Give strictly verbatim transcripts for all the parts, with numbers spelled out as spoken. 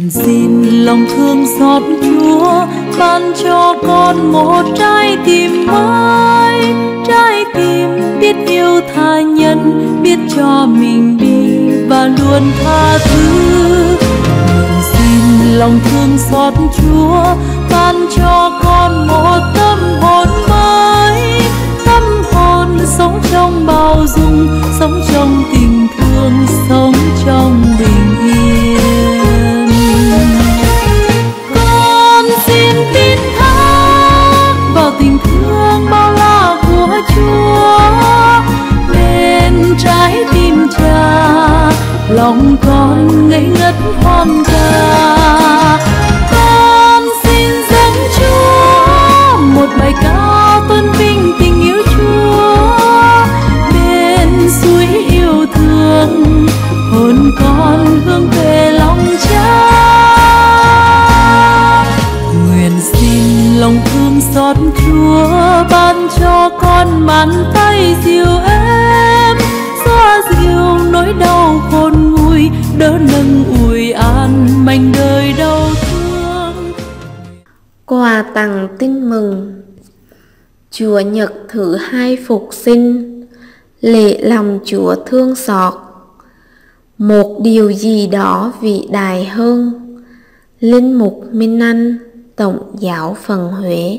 Xin lòng thương xót Chúa ban cho con một trái tim mới, trái tim biết yêu tha nhân, biết cho mình đi và luôn tha thứ. Xin lòng thương xót Chúa ban cho con một tâm hồn mới, tâm hồn sống trong bao dung, sống trong tình thương, sống trong bình yên. Con xin tin thác vào tình thương bao la của Chúa, nên trái tim Cha lòng con ngây ngất hoang ca. Con xin dâng Chúa một bài ca tôn vinh tình yêu Chúa, bên suối yêu thương hồn con hướng về lòng Cha. Nguyện xin lòng thương xót Chúa ban cho con bàn tay dịu êm, xoa dịu nỗi đau khôn nguôi, đỡ nâng ủi an mảnh đời đau thương. Quà tặng tin mừng Chúa nhật thứ hai phục sinh, lễ lòng Chúa thương xót. Một điều gì đó vĩ đại hơn. Linh mục Minh Anh, Tổng giáo phận Huế.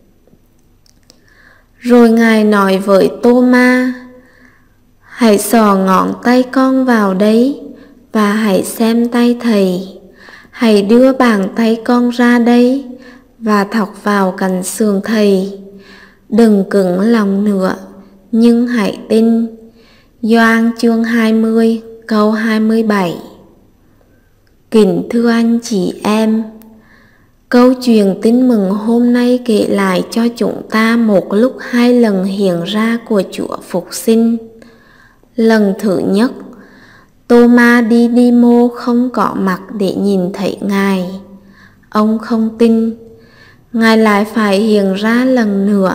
Rồi Ngài nói với Tô-ma: hãy xỏ ngón tay con vào đấy và hãy xem tay thầy. Hãy đưa bàn tay con ra đây và thọc vào cạnh sườn thầy. Đừng cứng lòng nữa, nhưng hãy tin. Gioan chương hai mươi câu hai mươi bảy. Kính thưa anh chị em, câu chuyện tin mừng hôm nay kể lại cho chúng ta một lúc hai lần hiện ra của Chúa phục sinh. Lần thứ nhất, Tô-ma đi đi mô không có mặt để nhìn thấy Ngài. Ông không tin. Ngài lại phải hiện ra lần nữa.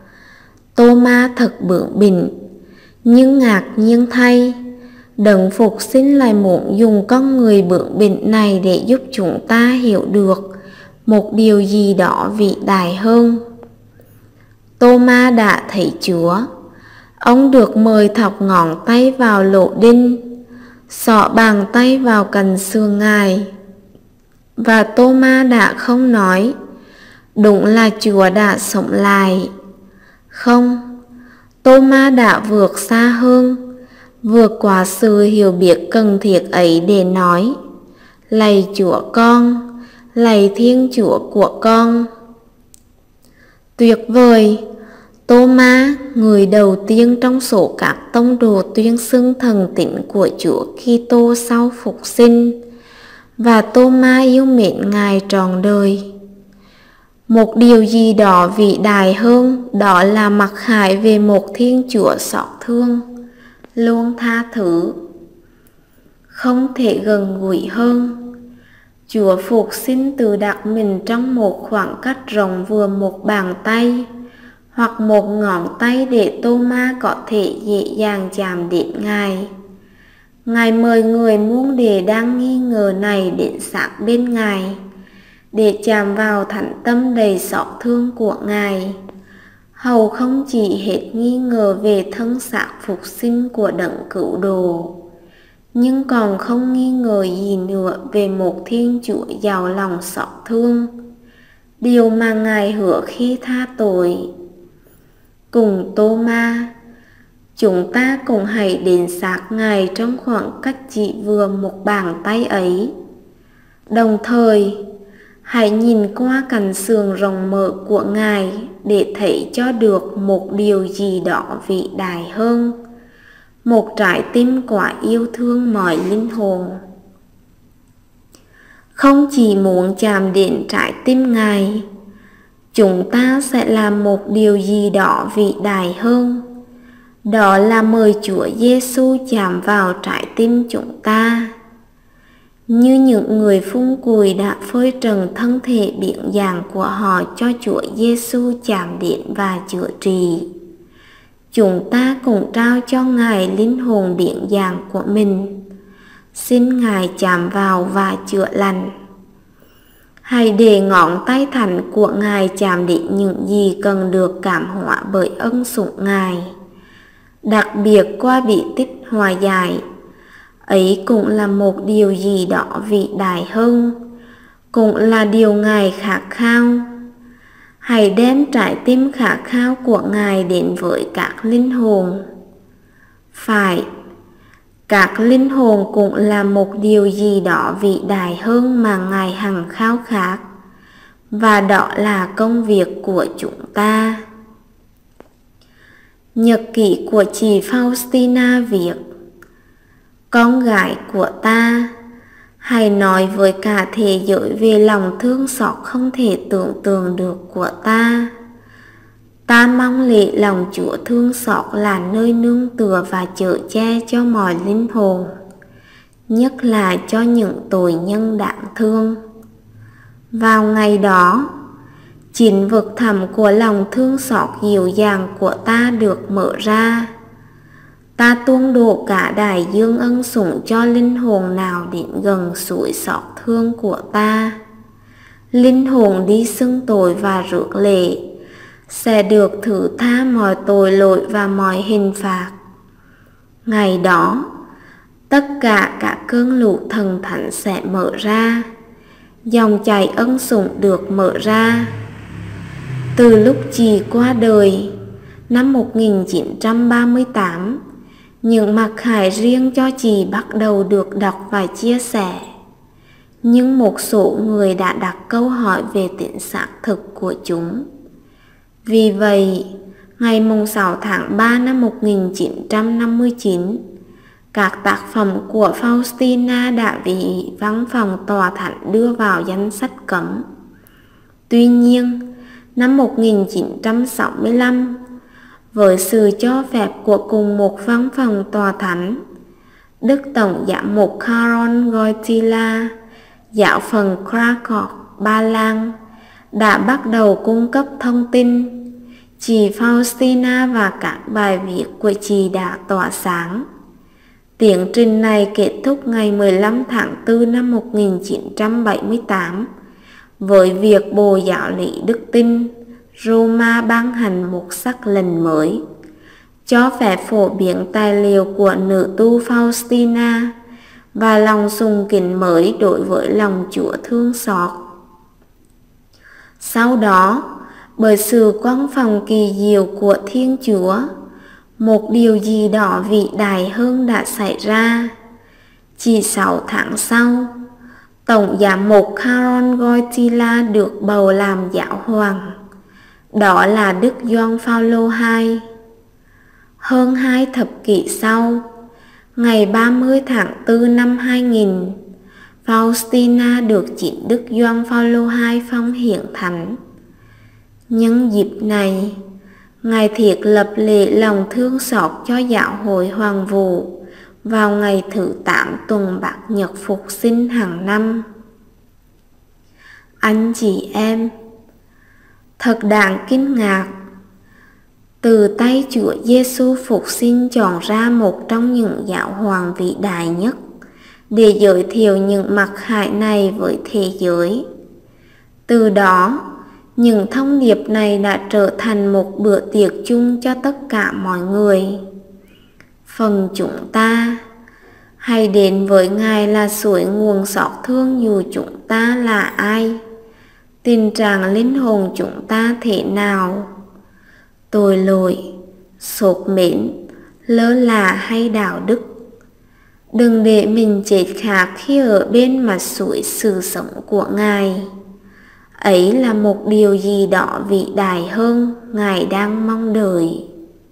Tô-ma thật bướng bỉnh, nhưng ngạc nhiên thay, Đấng phục sinh lại muốn dùng con người bướng bỉnh này để giúp chúng ta hiểu được một điều gì đó vĩ đại hơn. Tô-ma đã thấy Chúa. Ông được mời thọc ngón tay vào lỗ đinh, xỏ bàn tay vào cạnh sườn Ngài. Và Tô-ma đã không nói: đúng là Chúa đã sống lại. Không, Tô-ma đã vượt xa hơn, vượt qua sự hiểu biết cần thiết ấy để nói: lạy Chúa con, lạy Thiên Chúa của con. Tuyệt vời! Tô-ma, người đầu tiên trong số các tông đồ tuyên xưng thần tính của Chúa Kitô sau phục sinh, và Tô-ma yêu mến Ngài trọn đời. Một điều gì đó vĩ đại hơn, đó là mặc khải về một Thiên Chúa xót thương, luôn tha thứ. Không thể gần gũi hơn. Chúa phục sinh tự đặt mình trong một khoảng cách rộng vừa một bàn tay hoặc một ngón tay để Tô-ma có thể dễ dàng chạm đến Ngài. Ngài mời người muôn đề đang nghi ngờ này đến sát bên Ngài, để chạm vào thánh tâm đầy xót thương của Ngài. Hầu không chỉ hết nghi ngờ về thân xác phục sinh của Đấng Cứu Độ, nhưng còn không nghi ngờ gì nữa về một Thiên Chúa giàu lòng xót thương, điều mà Ngài hứa khi tha tội. Cùng Tô-ma, chúng ta cùng hãy đến sát Ngài trong khoảng cách chỉ vừa một bàn tay ấy. Đồng thời, hãy nhìn qua cạnh sườn rộng mở của Ngài để thấy cho được một điều gì đó vĩ đại hơn, một trái tim quả yêu thương mọi linh hồn. Không chỉ muốn chạm đến trái tim Ngài, chúng ta sẽ làm một điều gì đó vĩ đại hơn, đó là mời Chúa Giêsu chạm vào trái tim chúng ta. Như những người phun cùi đã phơi trần thân thể biến dạng của họ cho Chúa Giêsu chạm đến và chữa trị, chúng ta cũng trao cho Ngài linh hồn biến dạng của mình. Xin Ngài chạm vào và chữa lành. Hãy để ngón tay thánh của Ngài chạm đến những gì cần được cảm hóa bởi ân sủng Ngài, đặc biệt qua bí tích hòa giải. Ấy cũng là một điều gì đó vĩ đại hơn, cũng là điều Ngài khát khao. Hãy đem trái tim khát khao của Ngài đến với các linh hồn. Phải, các linh hồn cũng là một điều gì đó vĩ đại hơn mà Ngài hằng khao khát, và đó là công việc của chúng ta. Nhật ký của chị Faustina viết: Con gái của ta, hãy nói với cả thế giới về lòng thương xót không thể tưởng tượng được của ta. Ta mong lệ lòng Chúa thương xót là nơi nương tựa và chở che cho mọi linh hồn, nhất là cho những tội nhân đáng thương. Vào ngày đó, chín vực thẳm của lòng thương xót dịu dàng của ta được mở ra. Ta tuôn đổ cả đại dương ân sủng cho linh hồn nào đến gần suối xót thương của ta. Linh hồn đi xưng tội và rước lệ sẽ được thứ tha mọi tội lỗi và mọi hình phạt. Ngày đó, tất cả các cơn lũ thần thánh sẽ mở ra, dòng chảy ân sủng được mở ra. Từ lúc chị qua đời, năm một nghìn chín trăm ba mươi tám, những mặc khải riêng cho chị bắt đầu được đọc và chia sẻ. Nhưng một số người đã đặt câu hỏi về tính xác thực của chúng. Vì vậy, ngày sáu tháng ba năm một nghìn chín trăm năm mươi chín, các tác phẩm của Faustina đã bị văn phòng tòa thánh đưa vào danh sách cấm. Tuy nhiên, năm một nghìn chín trăm sáu mươi lăm, với sự cho phép của cùng một văn phòng tòa thánh, Đức Tổng giám mục Karol Wojtyla, giáo phận Krakow, Ba Lan, đã bắt đầu cung cấp thông tin. Chị Faustina và các bài viết của chị đã tỏa sáng. Tiến trình này kết thúc ngày mười lăm tháng tư năm một nghìn chín trăm bảy mươi tám với việc Bộ Giáo lý Đức Tin Roma ban hành một sắc lệnh mới, cho phép phổ biến tài liệu của nữ tu Faustina và lòng sùng kính mới đối với lòng Chúa thương xót. Sau đó, bởi sự quang phòng kỳ diệu của Thiên Chúa, một điều gì đó vĩ đại hơn đã xảy ra. Chỉ sáu tháng sau, Tổng giám mục Karol Wojtyla được bầu làm giáo hoàng. Đó là Đức Gioan Phaolô đệ nhị. Hơn hai thập kỷ sau, ngày ba mươi tháng tư năm hai nghìn, Faustina được chính Đức Gioan Phaolô đệ nhị phong hiển thánh. Nhân dịp này, Ngài thiết lập lễ lòng thương xót cho giáo hội Hoàng Vũ vào ngày thứ tám tuần Bát Nhật Phục sinh hàng năm. Anh chị em, thật đáng kinh ngạc, từ tay Chúa Giêsu Phục sinh chọn ra một trong những giáo hoàng vĩ đại nhất để giới thiệu những mặc khải này với thế giới. Từ đó, những thông điệp này đã trở thành một bữa tiệc chung cho tất cả mọi người. Phần chúng ta, hãy đến với Ngài là suối nguồn xót thương dù chúng ta là ai, tình trạng linh hồn chúng ta thế nào, tội lỗi, sốt mến, lơ là hay đạo đức. Đừng để mình chết khát khi ở bên mặt suối sự sống của Ngài. Ấy là một điều gì đó vĩ đại hơn Ngài đang mong đợi.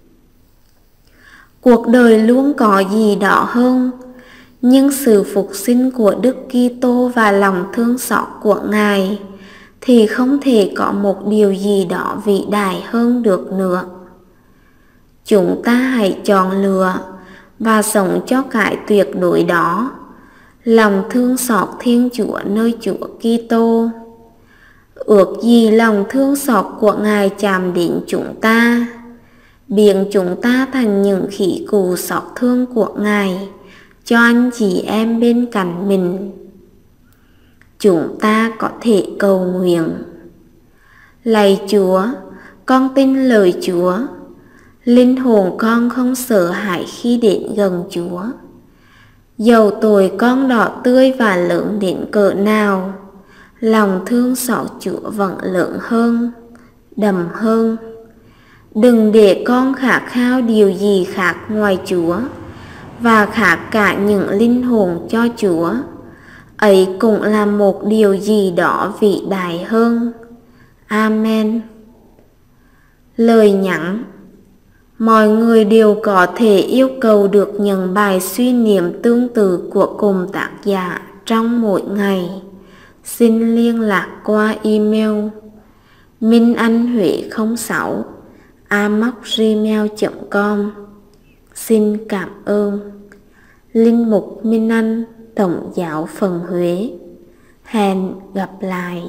Cuộc đời luôn có gì đó hơn, nhưng sự phục sinh của Đức Kitô và lòng thương xót của Ngài thì không thể có một điều gì đó vĩ đại hơn được nữa. Chúng ta hãy chọn lựa và sống cho cái tuyệt đối đó, lòng thương xót Thiên Chúa nơi Chúa Kitô. Ước gì lòng thương xót của Ngài chạm đến chúng ta, biến chúng ta thành những khí cụ xót thương của Ngài cho anh chị em bên cạnh mình. chúng ta có thể cầu nguyện. Lạy Chúa, con tin lời Chúa. Linh hồn con không sợ hãi khi đến gần Chúa. Dầu tội con đỏ tươi và lớn đến cỡ nào, lòng thương xót Chúa vẫn lớn hơn, đậm hơn. Đừng để con khát khao điều gì khác ngoài Chúa, và khát cả những linh hồn cho Chúa. Ấy cũng là một điều gì đó vĩ đại hơn. Amen. Lời nhắn: mọi người đều có thể yêu cầu được những bài suy niệm tương tự của cùng tác giả trong mỗi ngày. Xin liên lạc qua email minanhuế không sáu a m o c gmail chấm com. Xin cảm ơn. Linh mục Minh Anh, Tổng giáo phận Huế. Hẹn gặp lại.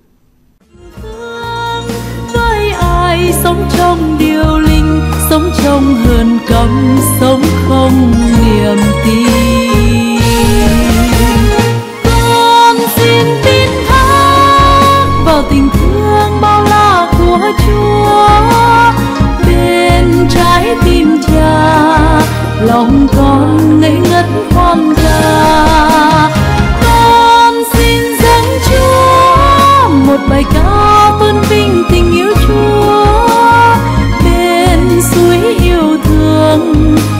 Với ai sống trong điều linh, sống trong hờn căm, sống không niềm tin. Con xin tin thác vào tình thương bao la của Chúa. Bên trái tim Cha, lòng con ngây ngất khoan ca. Con xin dâng Chúa một bài ca tôn vinh tình yêu Chúa. Bên suối yêu thương